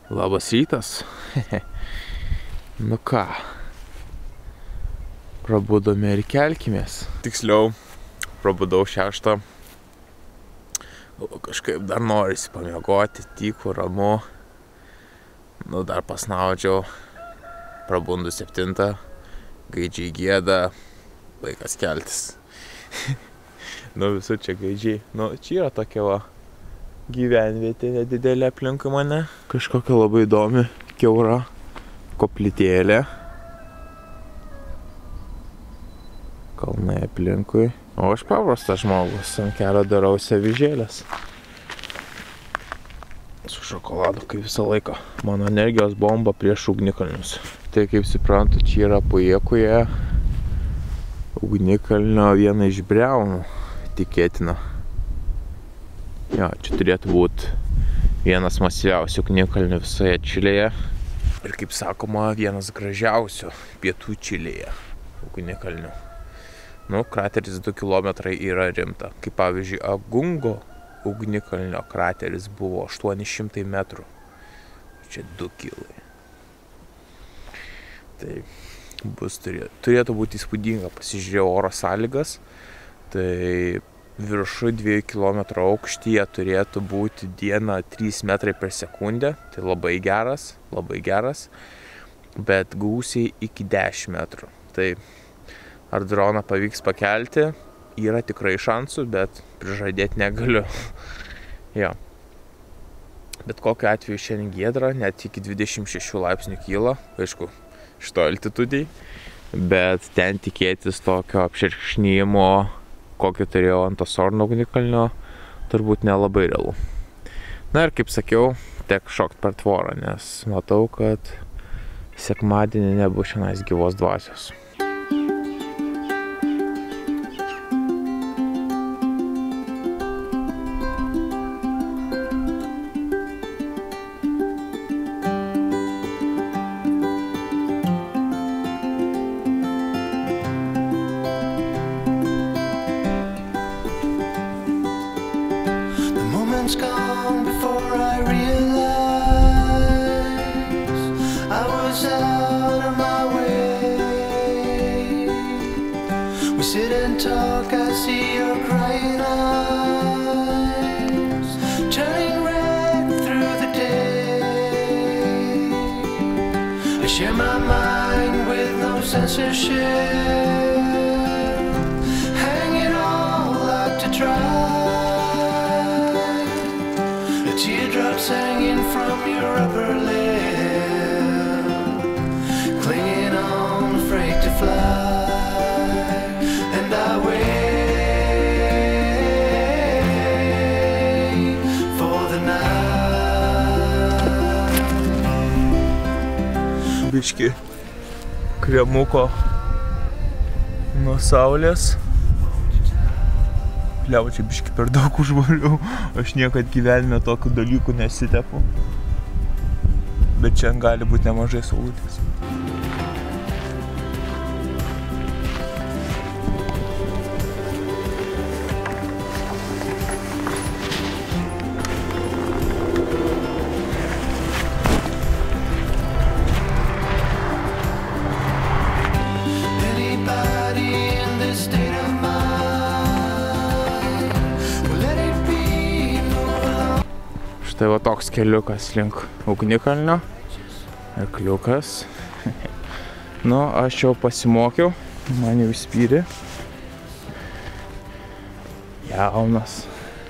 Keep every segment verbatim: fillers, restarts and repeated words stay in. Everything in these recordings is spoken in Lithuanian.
Labas rytas. Nu ką, prabudome ir kelkimės. Tiksliau, prabudau šeštą. Kažkaip dar norisi pamiegoti, tyku, ramu. Nu, dar pasnaudžiau. Prabundu septintą. Gaidžiai gieda. Laikas keltis. Nu, visur čia gaidžiai. Nu, čia yra tokia va gyvenvietė nedidelė aplinkui mane. Kažkokia labai įdomi, kiaura koplytėlė. Kalnai aplinkui. O aš paprastas žmogus, ant kelio darausi avižėlės. Su šokoladu, kaip visą laiką. Mano energijos bomba prieš ugnikalnius. Tai kaip suprantu, čia yra Pujėkuje ugnikalnio viena iš briaunų, tikėtina. Jo, čia turėtų būti vienas masyviausių ugnikalnių visoje Čilėje. Ir kaip sakoma, vienas gražiausių pietų Čilėje ugnikalnių. Nu, krateris du kilometrai yra rimta. Kaip pavyzdžiui, Agungo ugnikalnio krateris buvo aštuoni šimtai metrų. Čia du kilai. Tai bus, turėtų būti įspūdinga. Pasižiūrėjau oro sąlygas. Tai viršų dviejų kilometrų aukštyje turėtų būti dieną trys metrai per sekundę. Tai labai geras, labai geras. Bet gūsiai iki dešimt metrų. Tai ar droną pavyks pakelti, yra tikrai šansų, bet prižadėti negaliu. Jo. Bet kokiu atveju šiandien giedra, net iki dvidešimt šešių laipsnių kyla. Aišku, šito altitudijai. Bet ten tikėtis tokio apšerkšnijimo, kokį turėjau ant Osorno ugnikalnio, turbūt nelabai realu. Na ir kaip sakiau, tek šokt per tvorą, nes matau, kad sekmadienį nebus šiandien gyvos dvasios. Gone before I realized I was out of my way. We sit and talk, I see your crying eyes turning red through the day. I share my mind with no censorship, hang it all out to dry. Teardrops hanging from your upper lip, clinging on, afraid to fly. And I wait for the night. Biški kremuko nuo saulės. Liau, čia biški per daug užvaliau. Aš niekad gyvenime tokių dalykų nesitepu. Bet čia gali būti nemažai saulutės. Tai va toks keliukas link ugnikalnio. Arkliukas. Nu, aš jau pasimokiau. Man jau įspyrė. Jaunas.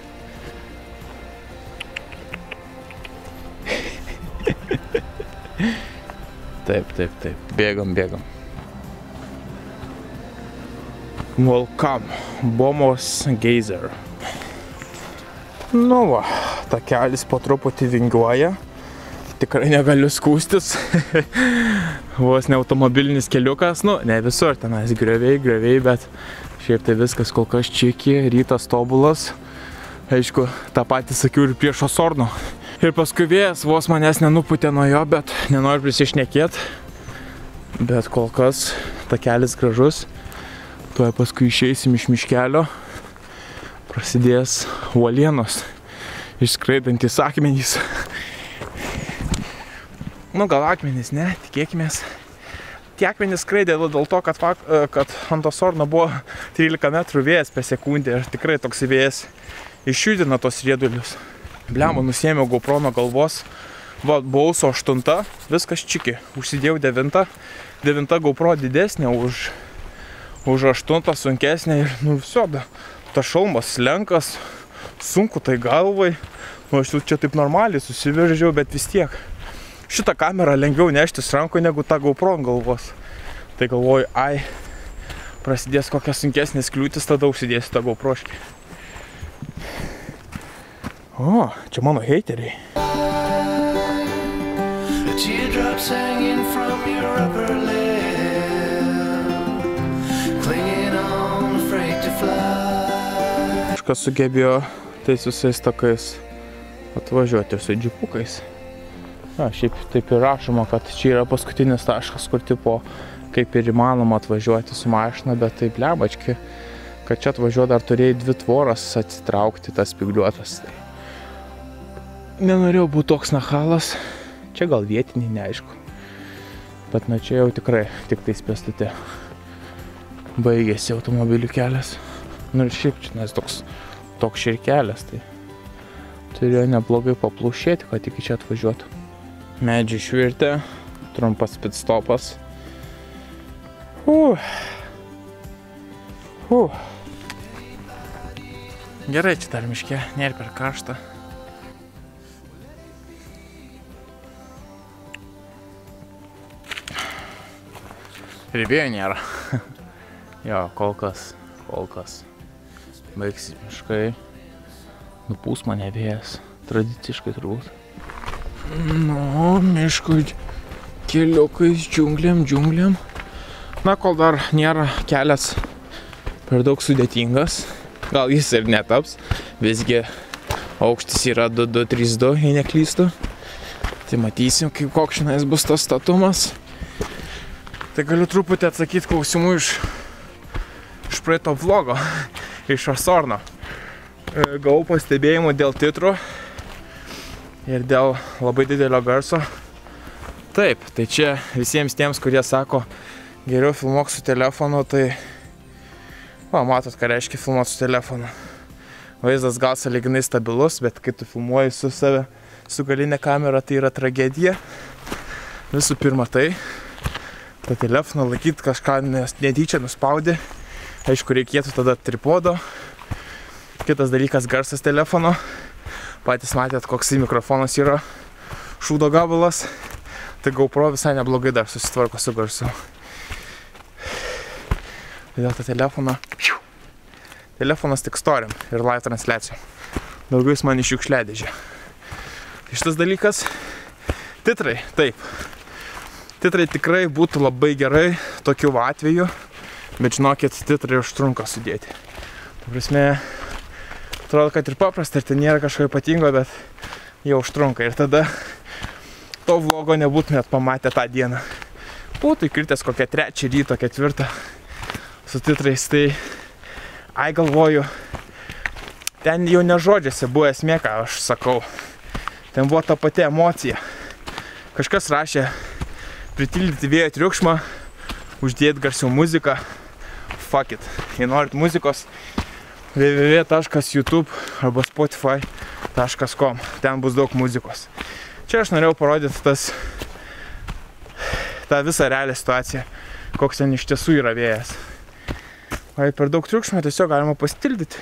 Taip, taip, taip. Bėgam, bėgam. Welcome. Bomos Geyser. Nu va, takelis po truputį vingiuoja. Tikrai negaliu skūstis. Vos ne automobilinis keliukas. Nu, ne visur, tenais grioviai, grioviai, bet šiaip tai viskas kol kas čiki, rytas tobulas. Aišku, tą patį sakiau ir prieš Osorno. Ir paskui vėjas vos manęs nenuputė nuo jo, bet nenoriu prisišnekėt. Bet kol kas takelis gražus. Tuoj paskui išeisim iš miškelio. Prasidės uolienos, išskraidantis akmenys. Nu, gal akmenys, ne, tikėkimės. Tie akmenys skraidė dėl to, kad, kad ant to Osorno buvo trylika metrų vėjas per sekundę ir tikrai toks vėjas išjudina tos riedulius. Blemą, nusėmiau GoPro nuo galvos, va, buvau su aštunta, viskas čiki, užsidėjau devintą, devinta GoPro didesnė už, už aštuntą sunkesnė ir nu viso, ta šalmas slenkas, sunku tai galvai, nu aš čia taip normaliai susiveržiau, bet vis tiek. Šitą kamerą lengviau neštis ranko negu tą GoPro ant galvos. Tai galvoju, ai, prasidės kokias sunkesnės kliūtis, tada užsidėsiu tą GoProškį. O, čia mano heiteriai. Kažkas sugebėjo tais visais takais atvažiuoti ir su džipukais. Na, šiaip taip ir rašoma, kad čia yra paskutinis taškas, kur tipo kaip ir įmanoma atvažiuoti su mašina, bet taip lebački, kad čia atvažiuoti dar turėjai dvi tvoras atsitraukti tas spygliuotas. Tai nenorėjau būti toks nahalas, čia gal vietiniai, neaišku, bet na čia jau tikrai tik tais pėstute baigėsi automobilių kelias. Nu ir šiaip čia nes toks, toks ir kelias, tai turėjo neblogai paplušėti, kad iki čia atvažiuotų. Medžiai švirtė, trumpas pitstopas. Uh. Uh. Gerai čia dar miške, nėra per karštą. Ir vėjo nėra. Jo, kol kas, kol kas. Baigsis miškai. Nupūs mane vėjas, tradiciškai turbūt. Nu, miškui keliukais, džiungliam, džiungliam. Na, kol dar nėra kelias per daug sudėtingas, gal jis ir netaps. Visgi aukštis yra du du trys du, jei neklystu. Tai matysim, kaip koks šiandien bus tas statumas. Tai galiu truputį atsakyti klausimų iš, iš praeito vlogo, iš Osorno. Gavau pastebėjimų dėl titrų ir dėl labai didelio garso. Taip, tai čia visiems tiems, kurie sako, geriau filmuok su telefonu, tai... O, matot, ką reiškia filmuoti su telefonu. Vaizdas gal sąlyginai stabilus, bet kai tu filmuoji su save, su galinė kamera, tai yra tragedija. Visų pirma tai, tą telefoną laikyti kažką netyčia nuspaudė. Aišku, reikėtų tada tripodo. Kitas dalykas, garsas telefono. Patys matėt, koks mikrofonas yra šūdo gabalas. Tai GoPro visai neblogai dar susitvarko su garsu. Todėl tą telefoną... Telefonas tik storiam ir live transliacijom. Daugiau jis man iš šiukšliadėžė. Šitas dalykas... Titrai, taip. Titrai tikrai būtų labai gerai tokiu atveju. Bet žinokit, titrai užtrunka sudėti. Ta prasme... Atrodo, kad ir paprasta, ir tai nėra kažko ypatingo, bet jau užtrunka. Ir tada to vlogo nebūtumėt pamatę tą dieną. Būtų įkritęs kokią trečią ryto, ketvirtą su titrais. Tai, ai galvoju, ten jau ne žodžiuose buvo esmė, ką aš sakau. Ten buvo ta pati emocija. Kažkas rašė pritildyti vėjo triukšmą, uždėti garsiau muziką. Fuck it. Jei norit muzikos, w w w taškas youtube arba spotify taškas com. Ten bus daug muzikos. Čia aš norėjau parodyti tas, tą visą realią situaciją, koks ten iš tiesų yra vėjas. O per daug triukšmo tiesiog galima pastildyti.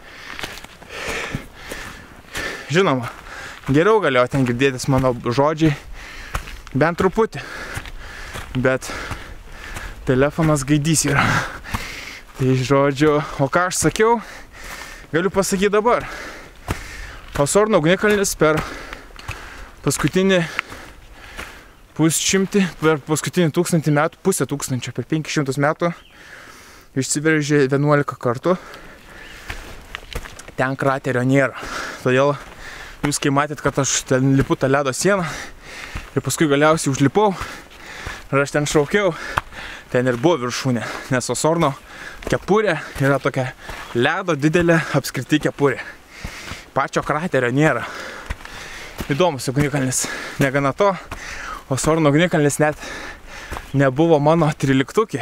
Žinoma, geriau galėjo ten girdėtis mano žodžiai, bent truputį. Bet telefonas gaidys yra. Tai žodžiu, o ką aš sakiau, galiu pasakyti dabar. Osorno ugnikalnis per paskutinį pusšimtį, per paskutinį tūkstantį metų, pusę tūkstančio, per penkis šimtus metų išsiveržė vienuolika kartų. Ten kraterio nėra. Todėl jūs kai matėt, kad aš ten lipu tą ledo sieną ir paskui galiausiai užlipau ir aš ten šaukiau, ten ir buvo viršūnė, nes Osorno kepurė yra tokia ledo didelė apskriti kepurė. Pačio kraterio nėra. Įdomus ugnikalnis. Negana to, Osorno ugnikalnis net nebuvo mano tryliktukė.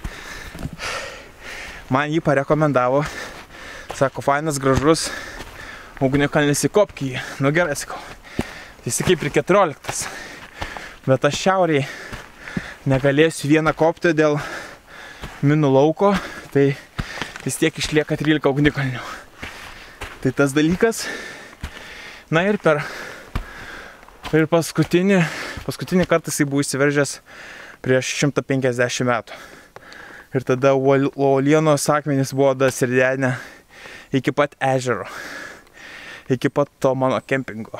Man jį parekomendavo. Sako, fainas, gražus ugnikalnis, įkopk jį. Nu gerai, sakau. Tai jis kaip ir keturioliktas. Bet aš šiauriai negalėsiu vieną kopti dėl minų lauko. Tai vis tiek išlieka trylika ugnikalnių. Tai tas dalykas. Na ir per ir paskutinį, paskutinį kartą jisai buvo įsiveržęs prieš šimtą penkiasdešimt metų. Ir tada uolienos akmenys buvo dasirdenę iki pat ežero. Iki pat to mano kempingo.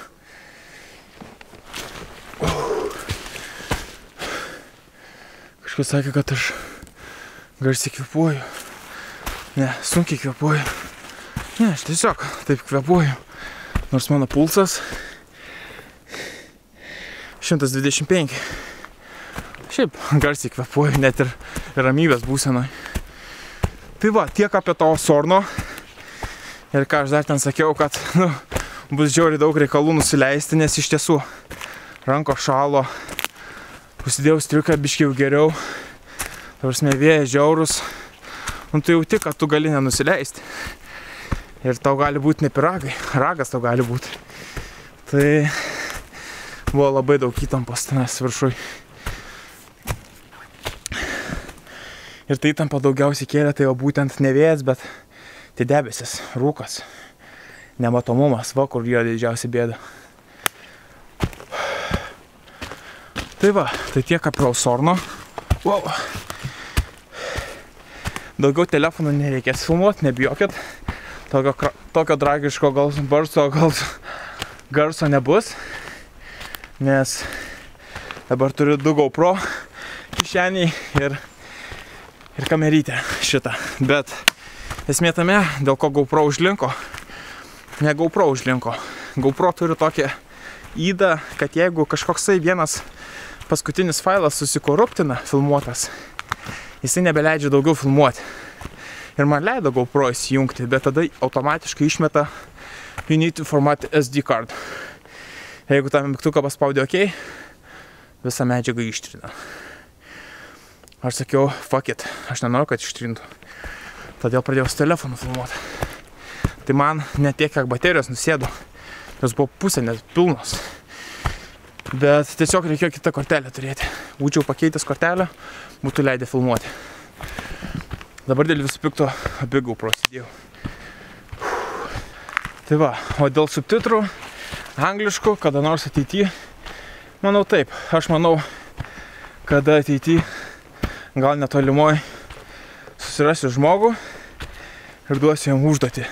Kažkas sakė, kad aš garsiai kvėpuoju. Ne, sunkiai kvėpuoju. Ne, aš tiesiog taip kvėpuoju. Nors mano pulsas šimtas dvidešimt penki. Šiaip garsiai kvėpuoju, net ir ramybės būsenoj. Tai va, tiek apie to Osorno. Ir ką aš dar ten sakiau, kad nu, bus žiauriai daug reikalų nusileisti, nes iš tiesų ranko šalo. Užsidėjau striuką biškiau geriau. Tavrasme vėjas žiaurus. Nu tai jau tik, kad tu gali nenusileisti. Ir tau gali būti ne piragai, ragas tau gali būti. Tai buvo labai daug įtampos tenais viršui. Ir tai įtampa daugiausiai kėlė, tai jau būtent ne vėjas, bet tai debesis, rūkas, nematomumas, va kur yra didžiausia bėda. Tai va, tai tiek apie Osorno. Wow. Daugiau telefonų nereikės filmuoti, nebijokit. Tokio, tokio tragiško garso, garso nebus, nes dabar turiu du GoPro kišeniai ir, ir kamerytę šitą. Bet esmė tame, dėl ko GoPro užlinko, ne GoPro užlinko. GoPro turi tokią ydą, kad jeigu kažkoksai vienas paskutinis failas susikoruptina filmuotas, jisai nebeleidžia daugiau filmuoti. Ir man leido GoPro įsijungti, bet tada automatiškai išmeta you need to format S D card. Jeigu tą mygtuką paspaudė OK, visą medžiagą ištrina. Aš sakiau, fuck it, aš nenoriu, kad ištrintų. Todėl pradėjau su telefonu filmuoti. Tai man ne tiek, kiek baterijos nusėdo, jos buvo pusė net pilnos. Bet tiesiog reikėjo kitą kortelę turėti. Būčiau pakeitęs kortelę, būtų leidę filmuoti. Dabar dėl visų pikto abi GoPro įsidėjau. Tai va, o dėl subtitrų angliškų, kada nors ateityje, manau taip. Aš manau, kada ateityje, gal netolimoj, susirasiu žmogų ir duosiu jam užduotį.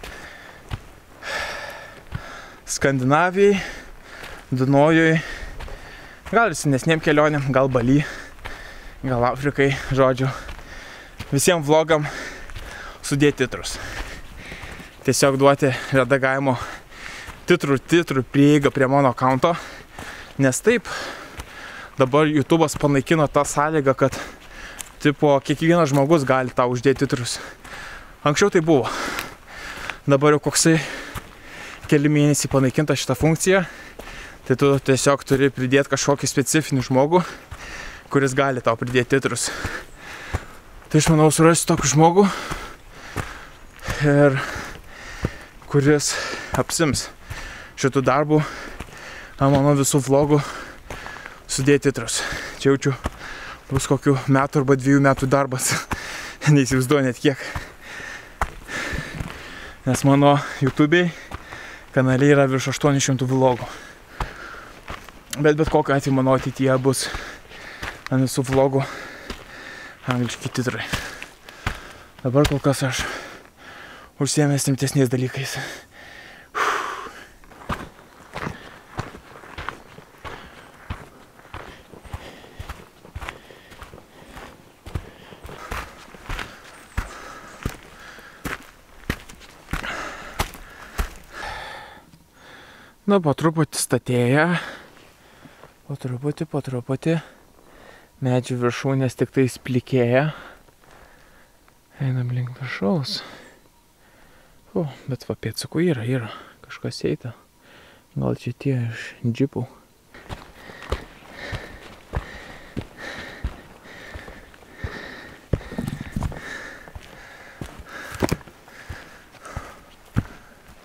Skandinavijai, Dunojui, gal ir senesnėm kelionėm, gal Bali, gal Afrikai, žodžiu. Visiems vlogam sudėti titrus. Tiesiog duoti redagavimo titrų, titrų prieigą prie mano akaunto. Nes taip, dabar YouTube'as panaikino tą sąlygą, kad tipo, kiekvienas žmogus gali tau uždėti titrus. Anksčiau tai buvo. Dabar jau koksai keli mėnesiai panaikinta šitą funkciją. Tai tu tiesiog turi pridėti kažkokį specifinį žmogų, kuris gali tau pridėti titrus. Tai aš manau surasiu tokį žmogų, ir kuris apsims šitų darbų, mano visų vlogų sudėti titrus. Čia jaučiu bus kokių metų arba dviejų metų darbas, neįsivaizduoju net kiek. Nes mano YouTube'ai kanale yra virš aštuonių šimtų vlogų. Bet bet kokiu atveju mano ateityje bus ant visų vlogų angliški titrai. Dabar kol kas aš užsiėmęs rimtesniais dalykais. Na, po truputį statėja. Po truputį, po truputį. Medžių viršūnės tik tai splikėja. Einam link viršaus. O, bet va pėdsakų yra, yra. Kažkas eita. Gal čia tie iš džipų.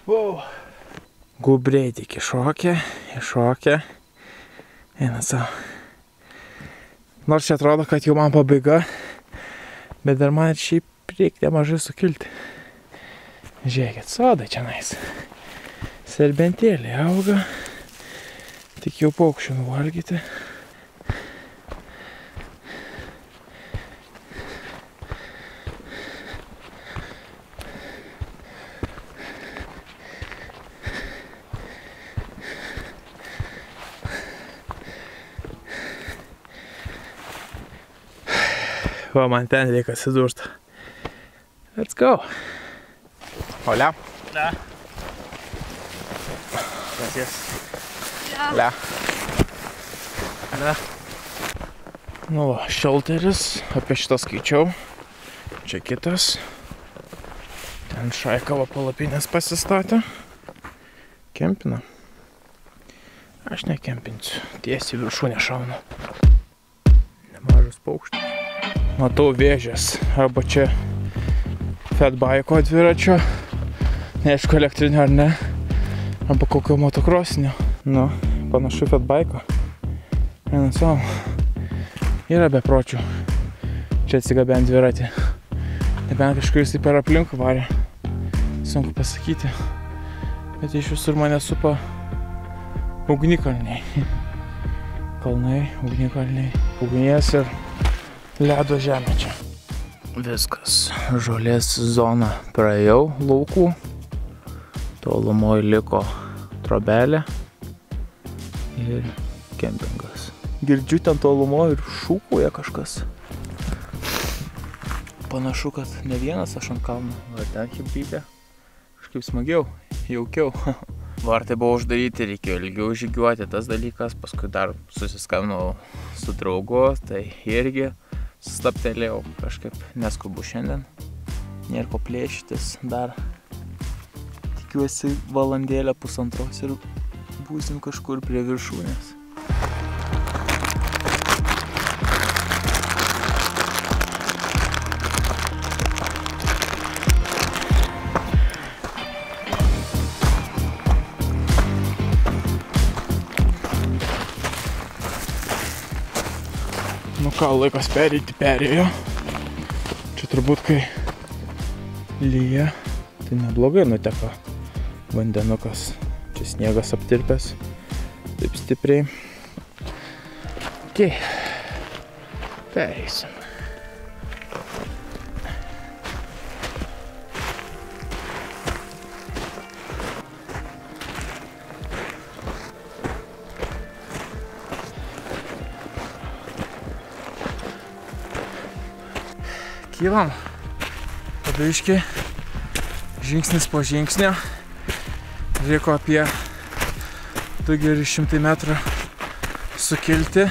Wow. Gubriai tik iššokė, iššokė. Eina savo. Nors čia atrodo, kad jau man pabaiga, bet dar man ir šiaip reikia nemažai sukilti. Žiūrėkit, sodai čia nais. Serbentėlė auga. Tik jau paukščių nuvalgyti. Va, man ten reikia atsidurti. Let's go. Hola. Hola. Gracias. Hola. Hola. Nu, va, šelteris. Apie šitą skaičiau. Čia kitas. Ten šaika va palapinės pasistatė. Kempina. Aš nekempinsiu. Tiesiai viršūnę šaunu. Nemažas paukštis. Matau vėžės, arba čia fatbike'o dviračio, neaišku elektrinio ar ne, arba kokio motokrosinio. Nu, panašu fatbike'o. Eina savo. Yra bepročių. Čia atsigabent dviratį. Nebent kažkur jisai per aplinkų varė. Sunku pasakyti. Bet iš visur mane supa ugnikalniai. Kalnai, ugnikalniai, ugnies ir ledo žemė čia. Viskas. Žolės zona praėjau laukų. Tolumoj liko trobelė ir kempingas. Girdžiu ten tolumoj ir šūkuoja kažkas. Panašu, kad ne vienas aš ant kalno. Va ten chebrytė. Kažkaip smagiau, jaukiau. Vartai buvo uždaryti, reikėjo ilgiau žygiuoti, tas dalykas. Paskui dar susiskambinau su draugu, tai irgi stabtelėjau, kažkaip neskubu šiandien. Nėra ko plėšytis dar. Tikiuosi valandėlę pusantros ir būsim kažkur prie viršūnės. Nu ką, laikas pereiti perėjo. Čia turbūt kai lyja, tai neblogai nuteka vandenukas. Čia sniegas aptirpęs taip stipriai. Ok, pereisim. Kylam, pabaiškiai, žingsnis po žingsnio, reikia apie du geri šimtai metrų sukilti.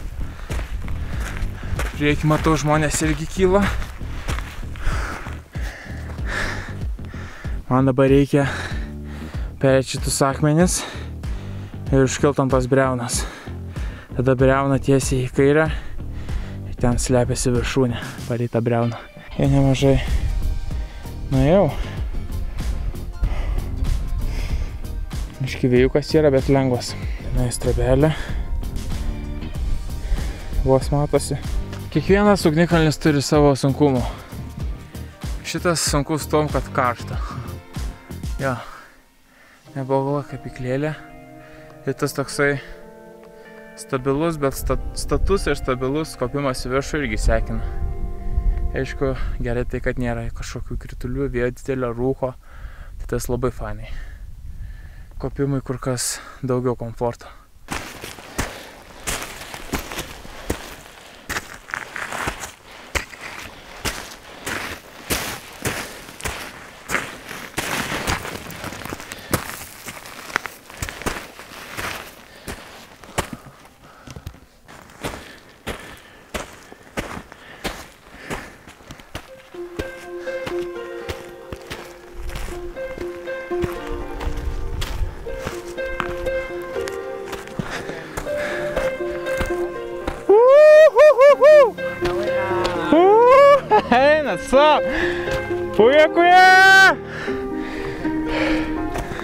Prieki matau, žmonės irgi kyla. Man dabar reikia perėti šitus akmenis ir užkilt ant tos briaunas. Tada briauna tiesiai į kairę. Ten slepiasi viršūnė, palei tą briauną. Jau nemažai nuėjau. Iški vėjukas yra, bet lengvas. Tenais trobelė. Vos matosi. Kiekvienas ugnikalnis turi savo sunkumų. Šitas sunkus tom, kad karšta. Jo. Nebuvo kaip įklėlė. Ir tas toksai stabilus, bet status ir stabilus kopimas į viršų irgi sekina. Aišku, gerai tai, kad nėra kažkokių kritulių, vėjo didelio rūko, tai tas labai fainai. Kopimui kur kas daugiau komforto. Hey, what's up? Kuya, kuya!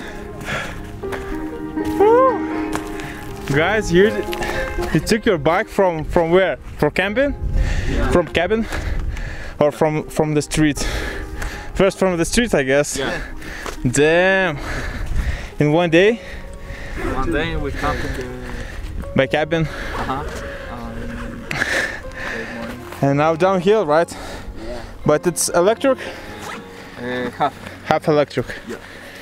Guys, you you took your bike from from where? From camping? Yeah. From cabin? Or from from the street? First from the street, I guess. Yeah. Damn. In one day? One day we come to the By cabin? uh-huh. um, great morning. And now downhill, right? Yeah. But it's electric? Uh, half. Half electric? Yeah.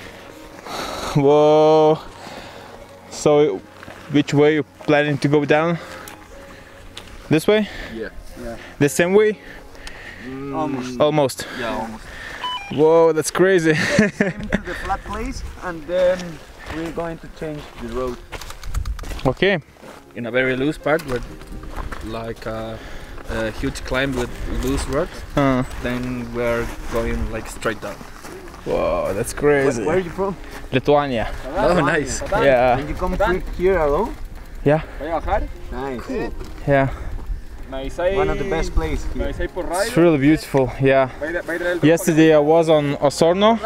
Whoa. So, which way you planning to go down? This way? Yeah. Yeah. The same way? Mm, almost. Almost. Yeah, almost. Whoa, that's crazy. Into the flat place and then we're going to change the road. Okay. In a very loose part with like a, a huge climb with loose rocks. Uh, Then we're going like straight down. whoa, that's crazy. Where are you from? Lithuania. Oh, nice. Yeah. Did you come here alone? Yeah. Nice. Cool. Yeah. One of the best places here. It's really beautiful. Yeah. Yesterday I was on Osorno.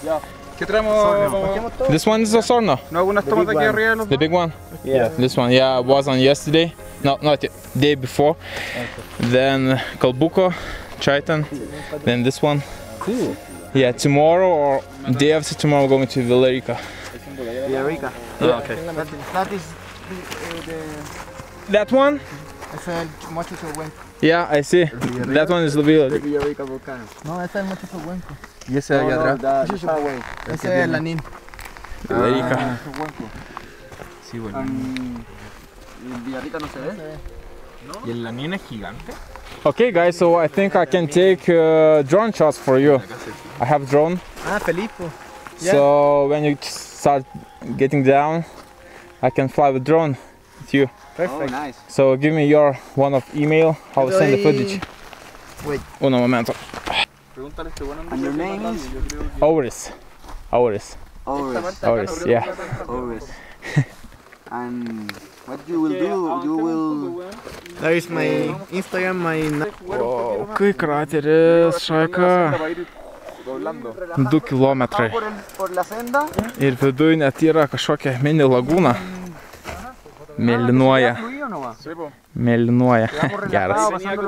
This one is Osorno. The big one? Yeah. This one, yeah, I was on yesterday. No, not the day before. Then Kalbuko, Chaitan. Then this one. Cool. Yeah, tomorrow or day after tomorrow, we're going to Villarica. Villarica. Yeah. Okay. That, that is the, uh, the That one? es el Machu Picchu. Yeah, I see. That one is the Villarica. Villarica volcano. No, ese es el Machu Picchu. ¿Y ese de allá atrás? Ese Ese es el Lanín. Villarica. Sí, bueno. Villarrica no se ve. ¿Y el Lanín es gigante? Okay, guys, so I think I can take uh, drone shots for you. I have drone. Ah, Felipe. So when you start getting down, I can fly with drone with you. Perfect. Oh, nice. So give me your one of email. I'll send the footage. Wait. Uno momento. And your name is? Auris. Auris. Oris. Auris, yeah. Oris. And what you will do, you will... There is my Instagram, my... Wow, kai krateris, šaika. du kilometrai. Por la senda. Ir viduje net yra kažkokia mini lagūna. Mėlynuoja. Mėlynuoja. Geras.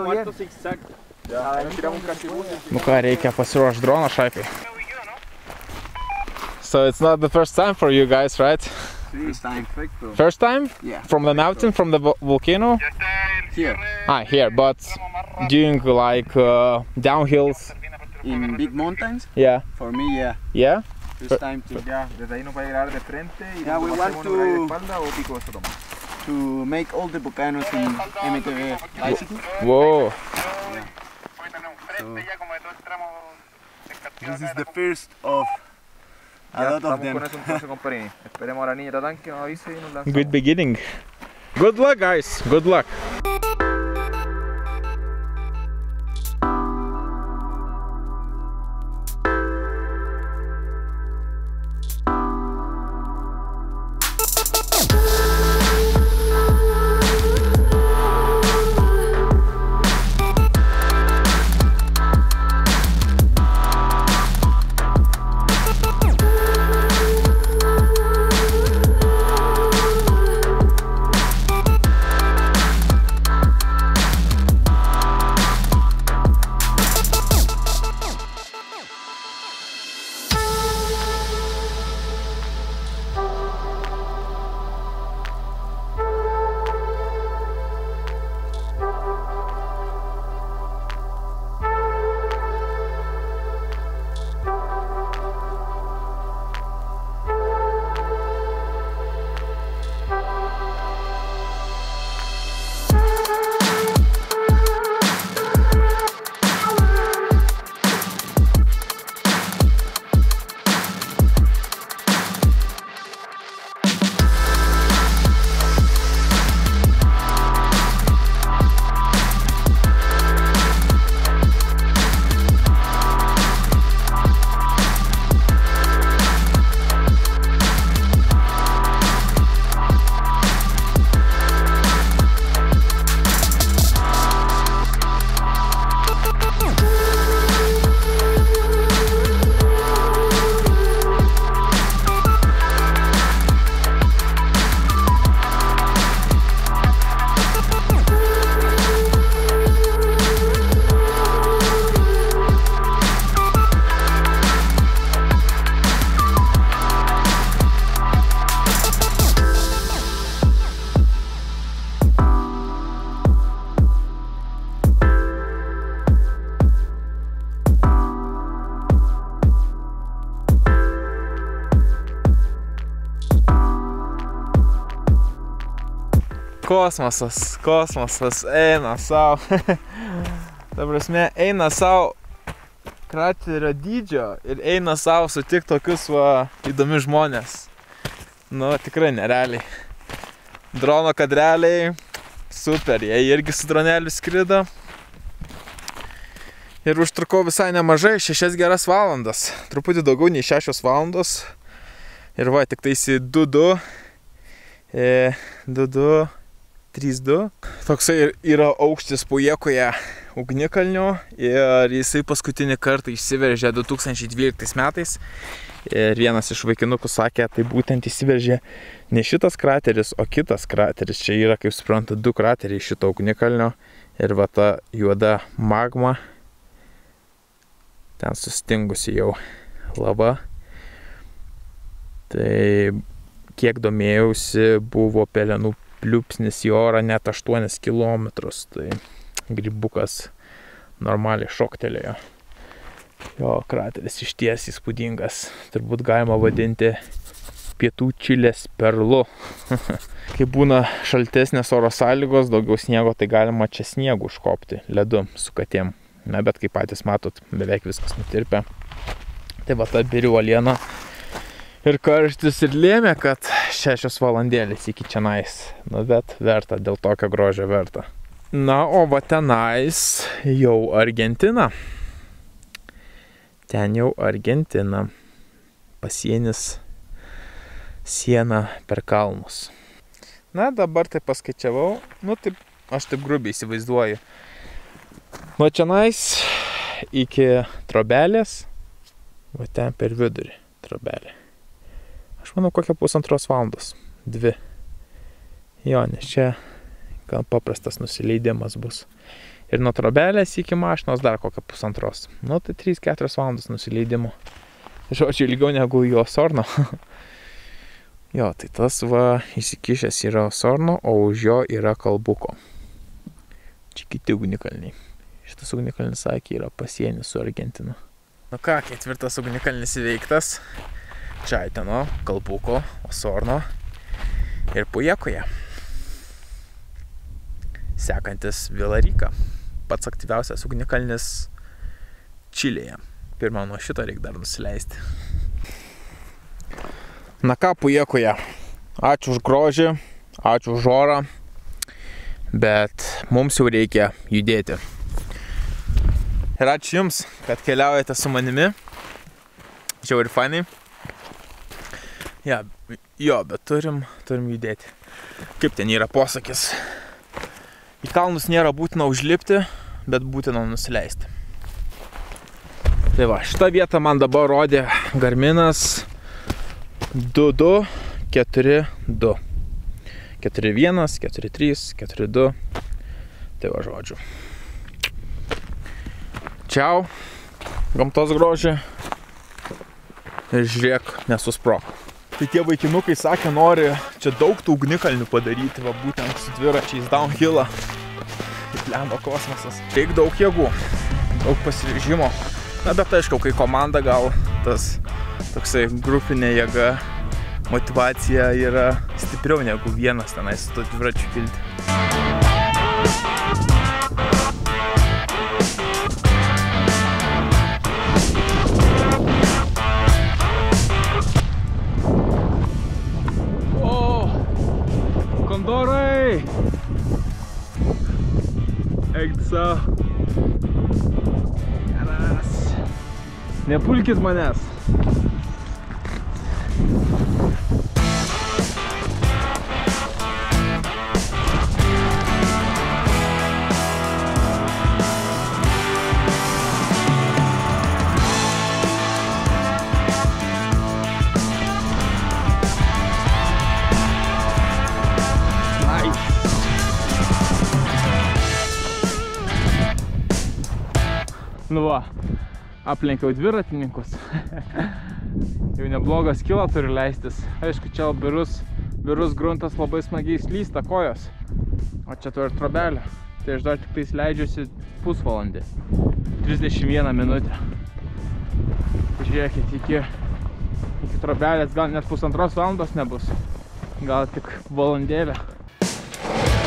Nu ką, reikia pasiruošti droną šaikai. So it's not the first time for you guys, right? First time. First time? Yeah. From the mountain, from the vo- volcano? Here. Ah, here, but doing like uh, downhills. In big mountains? Yeah. For me, yeah. Yeah? First time to... Ya, desde ahí nos va a llegar de frente y Yeah, we nos want hacemos un ride de to- espalda o pico eso toma. to make all the volcanoes in M T V bicycle. Whoa. This is the first of a Ya lot of estamos them. con eso entonces, compañeros. Esperemos a la niña Tatán que nos avise y nos lanzamos. Good beginning. Good luck, guys. Good luck. kosmosas, kosmosas eina savo. Ta prasme, eina savo kraterio dydžio ir eina savo sutikti tokius va įdomi žmonės. Nu, tikrai nerealiai. Drono kadreliai, super, jie irgi su droneliu skrido. Ir užtrukau visai nemažai, šešias geras valandas. Truputį daugiau nei šešios valandos. Ir va, tik taisi du du, du du, trys du. Toksai yra aukštis Pujekoje ugnikalnio ir jisai paskutinį kartą išsiveržė du tūkstančiai dvyliktais metais. Ir vienas iš vaikinukų sakė, tai būtent išsiveržė ne šitas krateris, o kitas krateris. Čia yra, kaip suprantu, du krateriai šito ugnikalnio. Ir va ta juoda magma, ten sustingusi jau lava. Tai kiek domėjausi, buvo pelenų pliūpsnis į orą net aštuonis kilometrus. Tai grybukas normaliai šoktelėjo. Jo, krateris išties įspūdingas. Turbūt galima vadinti pietų Čilės perlu. Kai būna šaltesnės oro sąlygos, daugiau sniego, tai galima čia sniegu užkopti, ledu su katėm. Na, bet kaip patys matot, beveik viskas nutirpia. Tai va ta biri uoliena ir karštis ir lėmė, kad šešios valandėlės iki čionais. Nu, bet verta, dėl tokio grožio verta. Na, o va tenais jau Argentina. Ten jau Argentina. Pasienis, siena per kalnus. Na, dabar tai paskaičiavau. Nu, taip, aš taip grubiai įsivaizduoju. Nuo čionais iki trobelės, va ten per vidurį trobelė. Aš manau, kokia pusantros valandos. Dvi. Jo, nes čia gan paprastas nusileidimas bus. Ir nuo trobelės iki mašinos dar kokią pusantros. Nu, tai trys keturios valandos nusileidimo. Žodžiu, ilgiau negu į Osorno. Jo, tai tas va įsikišęs yra Osorno, o už jo yra Kalbuko. Čia kiti ugnikalniai. Šitas ugnikalnis, sakė, yra pasienis su Argentina. Nu ką, ketvirtas ugnikalnis įveiktas. Čaiteno, Kalbuko, Osorno ir Pujekoje. Sekantis Vilarika. Pats aktyviausias ugnikalnis Čilėje. Pirmą nuo šito reikia dar nusileisti. Na ką, Pujekoje. Ačiū už grožį, ačiū už orą, bet mums jau reikia judėti. Ir ačiū Jums, kad keliaujate su manimi. Žiauri fainai. Ja, jo, bet turim, turim judėti. Kaip ten yra posakis. Į kalnus nėra būtina užlipti, bet būtina nusileisti. Tai va, šitą vietą man dabar rodė Garminas du du keturi du. keturi vienas, keturi trys, keturi du. Tai va, žodžiu. Čiau, gamtos grožį. Ir žiūrėk, nesusprok. Tai tie vaikinukai sakė, nori čia daug tų ugnikalnių padaryti, va būtent su dviračiais downhillą. Kaip lemba kosmosas. Reik daug jėgų, daug pasiryžimo. Na, bet aišku, kai komanda gal tas toksai grupinė jėga, motivacija yra stipriau negu vienas tenais su to dviračiu kilti. Kondorai! Eik savo. Geras. Nepulkit manęs. Nu va, aplenkiau dviratininkus. Jau neblogas kilą turi leistis. Aišku, čia birus, birus gruntas labai smagiai slysta kojos. O čia turi trobelę. Tai aš dar tik tais leidžiuosi pusvalandį. trisdešimt vieną minutę. Žiūrėkit, iki, iki trobelės gal net pusantros valandos nebus. Gal tik valandėlę.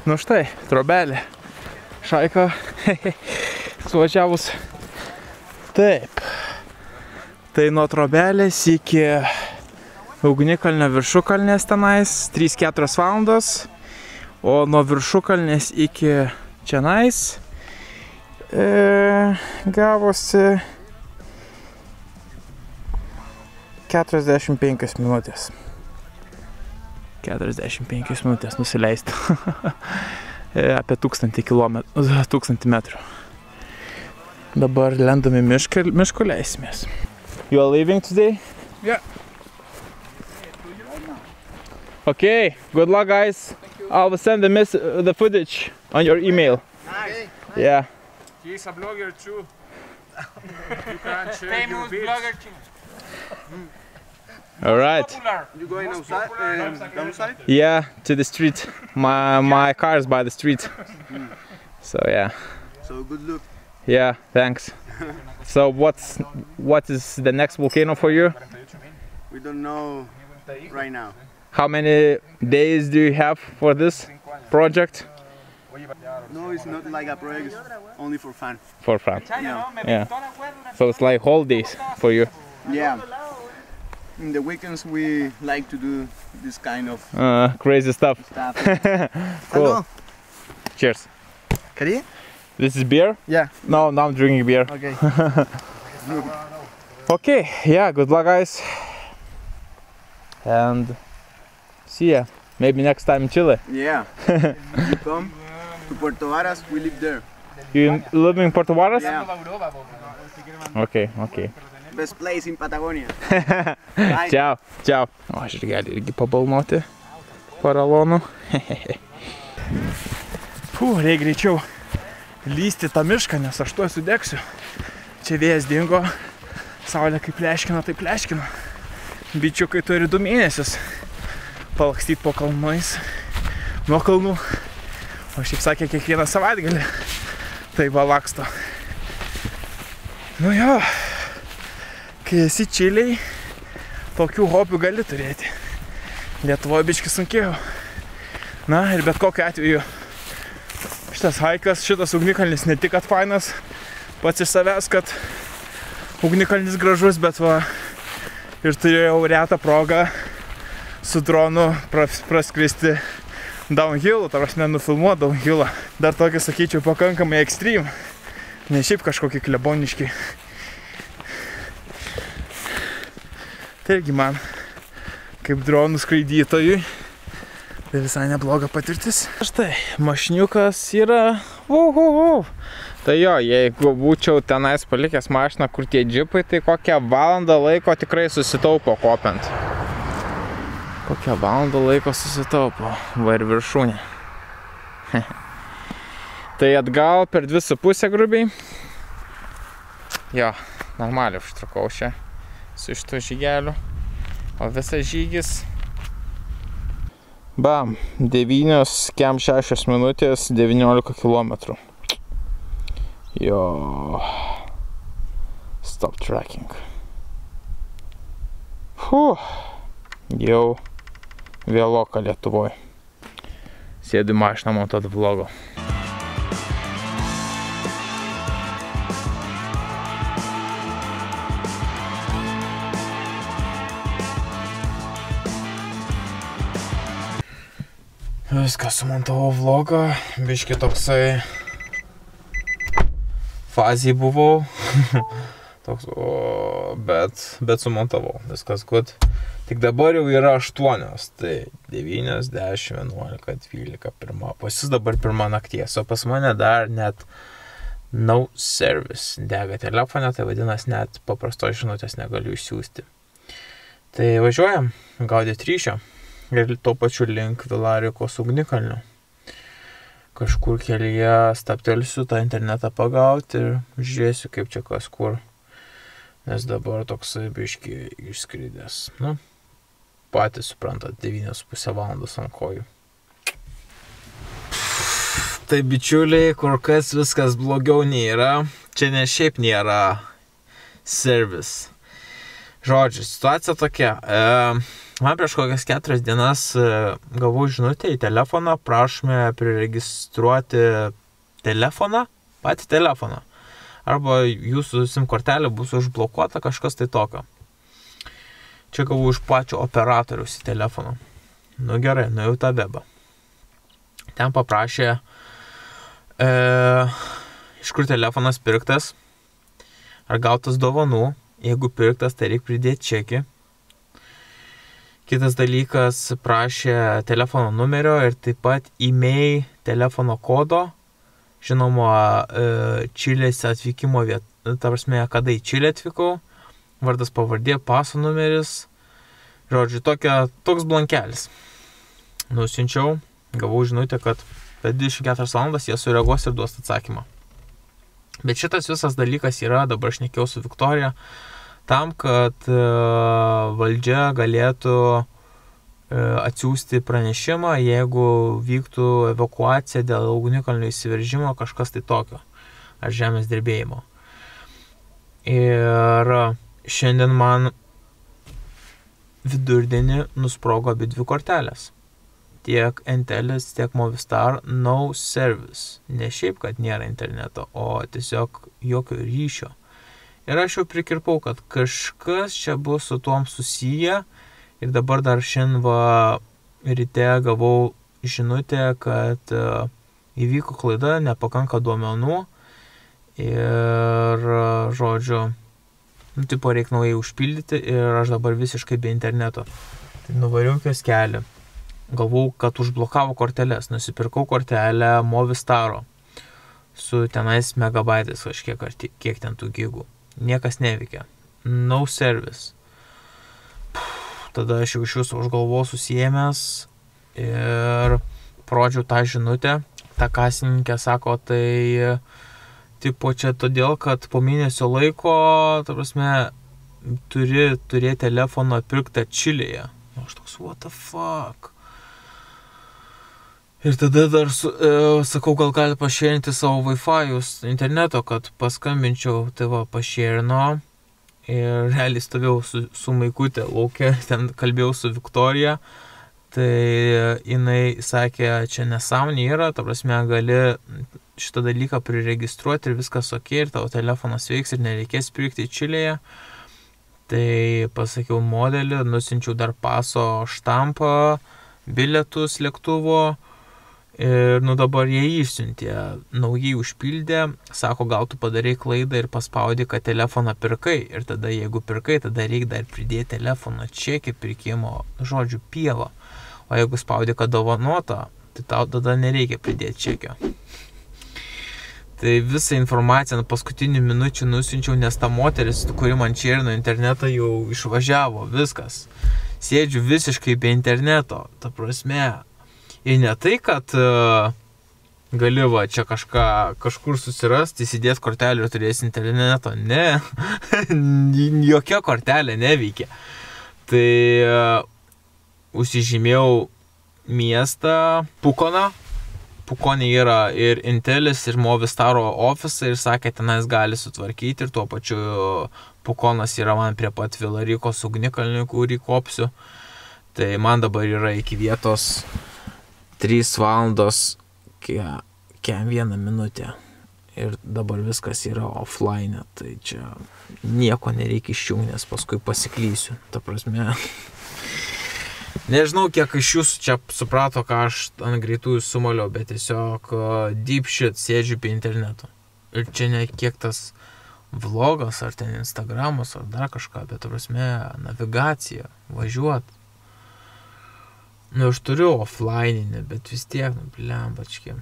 Nu štai, trobelė. Šaika suvažiavus. Taip. Tai nuo trobelės iki ugnikalnio viršukalnės tenais trys keturios valandos. O nuo viršukalnės iki čionais e, gavosi keturiasdešimt penkios minutės. keturiasdešimt penkios minutės nusileisti. Apie tūkstantį kilometrų, tūkstantį metrų. Dabar lendami mišką, miško leisimės. You are leaving today? Yeah. Okay, good luck guys. I will send the, miss, the footage on your email. Nice. Yeah. He's a blogger too. You can share your Famous bits. blogger. All right. You going outside? Um, downside? Yeah, to the street. My my car is by the street. So yeah. So good luck. Yeah, thanks. So what's what is the next volcano for you? We don't know right now. How many days do you have for this project? No, it's not like a project. It's only for fun. For fun. Yeah. Yeah. So it's like holidays for you. Yeah. In the weekends we like to do this kind of Uh, crazy stuff. stuff. Cool. Cheers. Queria? This is beer? Yeah. No, now I'm drinking beer. Okay. Okay, yeah, good luck guys. And see ya. Maybe next time in Chile. Yeah. You come to Puerto Varas, we live there. You live in Puerto Varas? Yeah. Okay, okay. Best place in Patagonia. Ciao, ciao. O, aš ir gali irgi pabalnoti paralonų. Puh, reikia greičiau lysti tą mišką, nes aš tuoj sudegsiu. Čia vėjas dingo, saulė kaip pleškina, tai pleškina. Bičiukai turi du mėnesius palakstyti po kalnais, nuo kalnų. O šiaip sakė, kiekvieną savaitgalį tai va laksto. Nu jo. Kai esi Čilėj, tokių hobių gali turėti. Lietuvoje biški sunkiau. Na ir bet kokiu atveju šitas haikas, šitas ugnikalnis ne tik kad fainas pats iš savęs, kad ugnikalnis gražus, bet va ir turėjau retą progą su dronu pras, praskristi downhill, ta prasme nufilmuoti downhillą. Dar tokį, sakyčiau, pakankamai extreme, ne šiaip kažkokį kleboniškį. Tai irgi man, kaip dronų skraidytojui, tai visai nebloga patirtis. Štai, mašniukas yra, uhuhu. Tai jo, jeigu būčiau tenais palikęs mašiną, kur tie džipai, tai kokią valandą laiko tikrai susitaupo kopiant. Kokią valandą laiko susitaupo, va ir viršūnė. Tai atgal per dvi su pusę grubiai. Jo, normaliai užtrukau čia su šito žygeliu, o visas žygis bam, devynios kem šešios minutės, devyniolika kilometrų. Jo, stop tracking. Fuh, jau vėloka Lietuvoje. Sėdu į mašiną montuoti vlogo. Viską sumontavau vlogą, biški toksai fazėj buvau, toks, o, bet, bet sumontavau, viskas good. Tik dabar jau yra aštuonios, tai devynios, dešimt, vienuolika, dvylika, pirma, pas jūs dabar pirma nakties, o pas mane dar net no service dega telefone, tai vadinas net paprastos žinutės negaliu išsiųsti. Tai važiuojam, gaudyti ryšio. Ir tuo pačiu link Vilarikos ugnikalnio. Kažkur kelyje stabtelsiu tą internetą pagauti ir žiūrėsiu, kaip čia kas kur. Nes dabar toksai biški išskridęs. Nu, patys suprantat, devynios su pusė valandos ant kojų. Tai bičiuliai, kur kas viskas blogiau nėra. Čia ne šiaip nėra service. Žodžiu, situacija tokia. E, Man prieš kokias keturias dienas gavau žinutę į telefoną, prašome priregistruoti telefoną, patį telefoną. Arba jūsų SIM kortelė bus užblokuota, kažkas tai tokio. Čia gavau iš pačio operatoriaus į telefoną. Nu gerai, nuėjau tą webą. Ten paprašė, e, iš kur telefonas pirktas, ar gautas dovanų. Jeigu pirktas, tai reikia pridėti čekį. Kitas dalykas, prašė telefono numerio ir taip pat e-mail telefono kodo. Žinoma, Čilės atvykimo vieta, ta prasme, kada į Čilę atvykau, vardas pavardė, paso numeris, žodžiu, tokia, toks blankelis. Nusiunčiau, gavau žinutę, kad per dvidešimt keturias valandas jie sureaguos ir duos atsakymą. Bet šitas visas dalykas yra, dabar aš šnekėjau su Viktorija, tam, kad valdžia galėtų atsiųsti pranešimą, jeigu vyktų evakuacija dėl ugnikalnio įsiveržimo, kažkas tai tokio, ar žemės drebėjimo. Ir šiandien man vidurdienį nusprogo abi dvi kortelės. Tiek Entelis, tiek Movistar no service. Ne šiaip, kad nėra interneto, o tiesiog jokio ryšio. Ir aš jau prikirpau, kad kažkas čia bus su tuom susiję. Ir dabar dar šiandien va ryte gavau žinutę, kad uh, įvyko klaida, nepakanka duomenų ir, uh, žodžiu, nu, tipo reikia naujai užpildyti ir aš dabar visiškai be interneto. Tai nuvariau kioskelį. Galvau, kad užblokavo korteles. Nusipirkau kortelę Movistaro su tenais megabaitais kažkiek, ar kiek ten tų gigų. Niekas neveikia. No service. Tada aš jau iš jūsų už galvos susiėmęs ir parodžiau tą žinutę. Ta kasininkė sako, tai tipo čia todėl, kad po mėnesio laiko, ta prasme, turi turėti telefoną pirktą Čilėje. O aš toks, what the fuck? Ir tada dar su, e, sakau, gal gali pašėrinti savo Wi-Fi interneto, kad paskambinčiau, tai va, pašėrino. Ir realiai stovėjau su, su Maikutė lauke, ten kalbėjau su Viktorija, tai jinai sakė, čia nesąmonė yra, ta prasme, gali šitą dalyką priregistruoti ir viskas ok, ir tavo telefonas veiks ir nereikės pirkti Čilėje. Tai pasakiau modelį, nusinčiau dar paso štampą, bilietus lėktuvo. Ir nu dabar jie išsiuntė, naujai užpildė, sako, gal tu padarai klaidą ir paspaudė, kad telefoną pirkai. Ir tada jeigu pirkai, tada reikia dar pridėti telefono čekį pirkimo, žodžiu, pievą. O jeigu spaudė, kad dovanota, tai tau tada nereikia pridėti čekio. Tai visą informaciją nuo paskutinių minučių nusiunčiau, nes ta moteris, kuri man čerino internetą, jau išvažiavo, viskas. Sėdžiu visiškai be interneto, ta prasme. Ir ne tai, kad uh, gali va čia kažką, kažkur susirasti, įsidėti kortelį ir turėsi interneto. Ne, jokia kortelė neveikia. Tai uh, užsižymėjau miestą Pukoną. Pukonė yra ir Intelis, ir Movistaro ofisai ir sakė, tenais gali sutvarkyti ir tuo pačiu Pukonas yra man prie pat Vilarikos ugnikalnių, kurį kopsiu. Tai man dabar yra iki vietos trys valandos, kem vieną minutę. Ir dabar viskas yra offline, tai čia nieko nereikia išjungti, nes paskui pasiklysiu. Ta prasme, nežinau, kiek iš jūsų čia suprato, ką aš ant greitųjų sumaliau, bet tiesiog deep shit, sėdžiu prie interneto. Ir čia ne kiek tas vlogas, ar ten Instagramas, ar dar kažką, bet ta prasme, navigacija, važiuot. Nu, aš turiu offline, bet vis tiek, nu, blembački.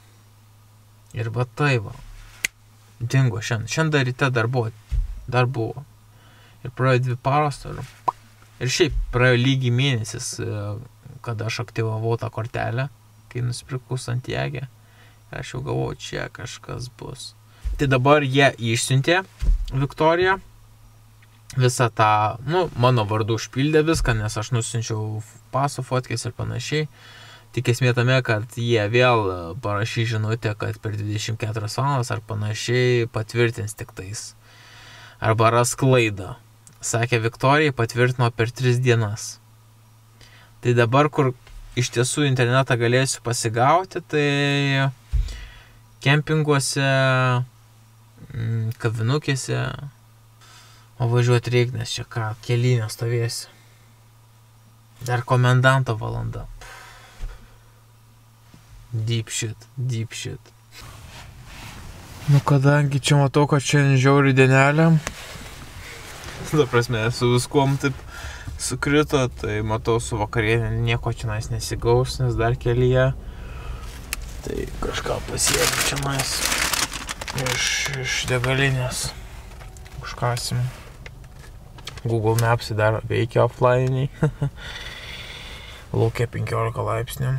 Ir va tai va, dingo šiandien. Šiandien dar ryte dar buvo, dar buvo. Ir praėjo dvi paros, ir, ir šiaip praėjo lygiai mėnesis, kada aš aktyvavau tą kortelę, kai nusipirkau Santiagę. Ir aš jau galvoju, čia kažkas bus. Tai dabar jie išsiuntė Viktoriją. Visą tą, nu, mano vardu užpildė viską, nes aš nusiunčiau paso fotkės ir panašiai. Tik esmė tame, kad jie vėl parašys žinutę, kad per dvidešimt keturias valandas ar panašiai patvirtins tik tais. Arba ras klaidą. Sakė Viktorijai, patvirtino per tris dienas. Tai dabar, kur iš tiesų internetą galėsiu pasigauti, tai kempinguose, kavinukėse, o važiuoti reik, nes čia ką, kelyne stovėsi. Dar komendanto valanda. Deep shit, deep shit. Nu, kadangi čia matau, kad šiandien žiauri dienelė, ta prasme, su viskuom taip sukrito, tai matau su vakarienė nieko čia nais nesigaus, nes dar kelyje. Tai kažką pasiėmė čia nais iš, iš degalinės. Užkasim. Google Maps dar veikia offline. Laukia penkiolika laipsnių.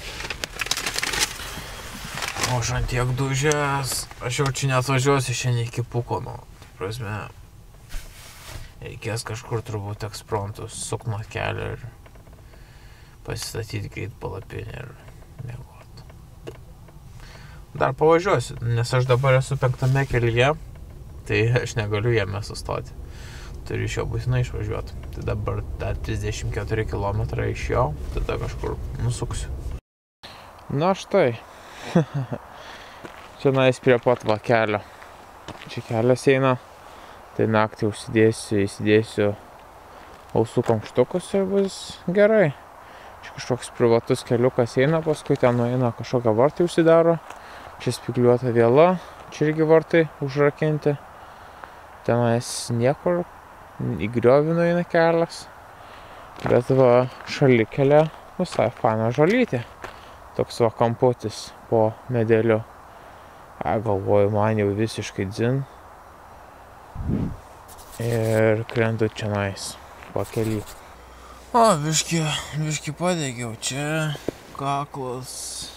O aš ant tiek dužęs. Aš jau čia neatvažiuosiu šiandien iki puko, nu. Prasme, reikės kažkur turbūt ekspromtus suknot kelią ir pasistatyti greit palapinę ir mėgot. Dar pavažiuosiu, nes aš dabar esu penktame kelyje, tai aš negaliu jame sustoti. Turiu iš jo būtinai išvažiuoti. Tai dabar dar trisdešimt keturi kilometrai iš jo, tada kažkur nusuksiu. Na štai. Čia nais prie pat va kelio. Čia kelias eina. Tai naktį užsidėsiu, įsidėsiu ausų kamštukus ir bus gerai. Čia kažkoks privatus keliukas eina, paskui ten nueina kažkokią vartai užsidaro. Čia spygliuota viela, čia irgi vartai užrakinti. Tenais niekur į griovį nueina kelias. Bet va šalikelė visai faina žolytė. Toks va kamputis po medeliu. A, galvoju, man jau visiškai dzin. Ir krentu čia nais pakelį. O, biški, biški padegiau čia. Kaklas.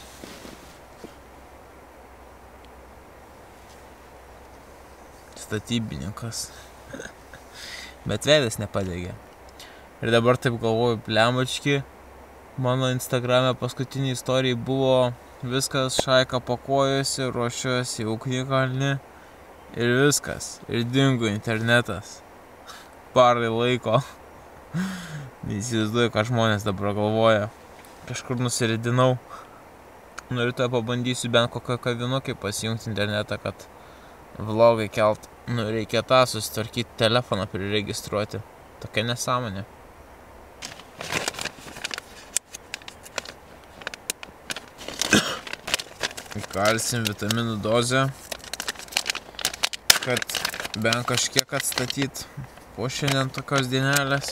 Statybininkas. Bet veidas nepadegė. Ir dabar taip galvoju, blembački, mano Instagrame paskutinį istorijai buvo viskas šaika pakojosi, ruošiuosi į ugnikalnį ir viskas. Ir dingo internetas. Parai laiko. Neįsivaizduoju, ką žmonės dabar galvoja. Kažkur nusiridinau. Nu, rytoj pabandysiu bent kokią kavinukę pasijungti internetą, kad vlogai kelt. Nu, reikia tą susitvarkyti, telefoną priregistruoti. Tokia nesąmonė. Įkalsim vitaminų dozę, kad bent kažkiek atstatyt po šiandien tokios dienelės.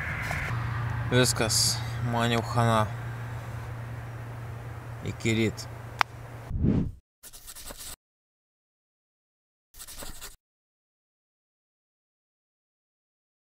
Viskas, man jau chana. Iki ryt.